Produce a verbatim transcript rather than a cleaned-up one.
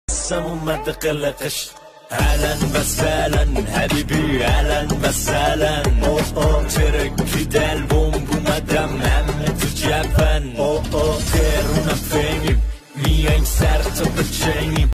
تبسم وما تقلقش. اهلا وسهلا حبيبي، اهلا وسهلا. اوه اوه